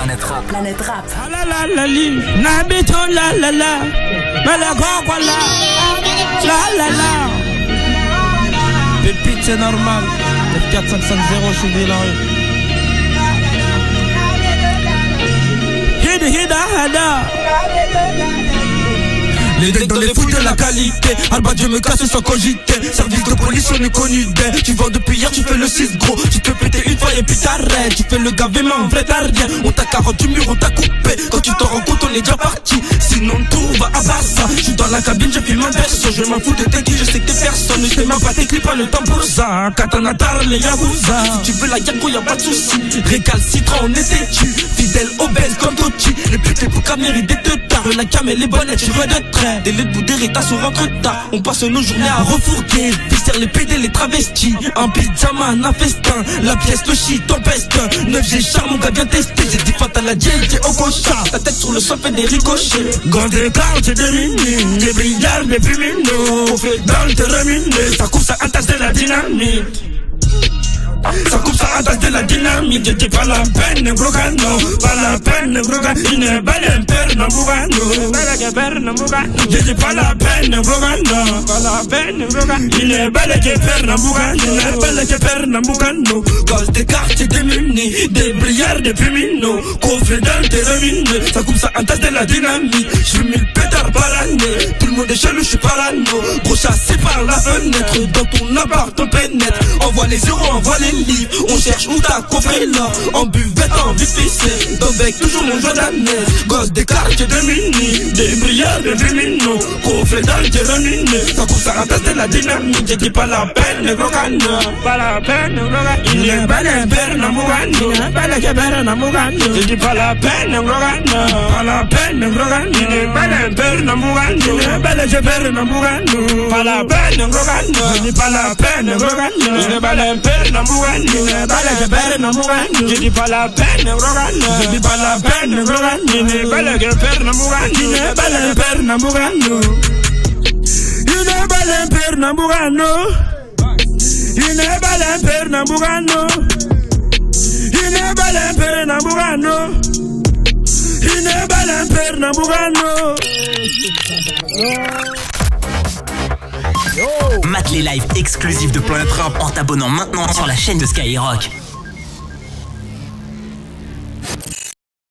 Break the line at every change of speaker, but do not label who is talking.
Planète Rap.
Planète Rap.
Ah la la la li, n'habite la la la, mais la quoi la, la la la. Pépite c'est normal, 4550 je suis vilain. Hida hada. Les decks dans les fouilles de la qualité. Alba Dieu me casse sans cogiter. Service de police on est connu d'elle. Tu vends depuis hier tu fais le 6 gros. Tu te pétais une fois et puis t'arrêtes. Tu fais le gavé mais en vrai t'as rien. On t'a carotte du mur on t'a coupé. Quand tu t'en rends compte on est déjà parti. Sinon tout va à Barça. J'suis dans la cabine j'ai filmé un verso. Je m'en fous de tes qui je sais que t'es personne. Je sais même pas tes clips pas le temps pour ça. Katana tar les Yakuza. Si tu veux la guerre gros y'a pas de soucis. Récalcitrant on est têtu. Fidèle obèse comme Tochi. Les putes les poucas méritent des teutards. La cam elle est bonne et tu redetrais. Des lettres bout d'héritage on rentre tard. On passe nos journées à refourguer. Viscère les PD, les travestis. Un pizzaman, un festin. La pièce, le shit, tempeste. 9G charme, mon gars vient tester. J'ai dit fatal à Dieu, j'ai au cocha. Ta tête sur le sol fait des ricochets. Gants des cartes, j'ai des mini. Des brillards, des fuminos. On fait dans le terrain miné. Ça coupe, ça attache de la dynamite. Ça coupe, ça attache de la dynamite. Je dis pas la peine, gros cano. Pas la peine, gros cano. Il n'est pas l'impère, non, bougano. Je dis pas la peine, gros cano. Pas la peine, gros cano. Il n'est pas le père, non, bougano. Il n'est pas le père, non, bougano. Cause des quartiers démunis. Des brillards, des fuminos. Coffre dans le terrain miné. Ça coupe, ça attache de la dynamite. J'fume 1000 pétards par année. Tout le monde est chelou, j'suis parano. Gros chassé par la fenêtre. Dans ton appart, on pénètre. Envoie les euros, envoie les livres. On cherche où t'as coffré là. En buvette, en vite fissé. Dans bec, toujours mon joie d'amnèse. Gosse des quartiers de mini. Des brillards, des luminos. Coffré dans le terrain miné. Ça coupe, ça rentasse de la dynamite. J'ai dit pas la peine, gros cano. Pas la peine, gros cano. Il n'est pas l'impère, non, bougano. Il n'est pas le père, non, bougano. J'ai dit pas la peine, gros cano. Pas la peine, gros cano. Il n'est pas l'impère, non, bougano. Il n'est pas le père, non, bougano. Pas la peine, gros cano. J'ai dit pas la peine, gros cano. Il n'est pas l'impère, non, bougano. Je dis pas la peine, Rogano. Je dis pas la peine, Rogano. Il n'est pas le père, Namourano. Il n'est pas le père, Namourano. Il n'est pas le père, Namourano. Il n'est pas le père, Namourano. Il n'est pas le père, Namourano. Il n'est pas le père, Namourano.
Mate les lives exclusifs de Planète Rap en t'abonnant maintenant sur la chaîne de Skyrock.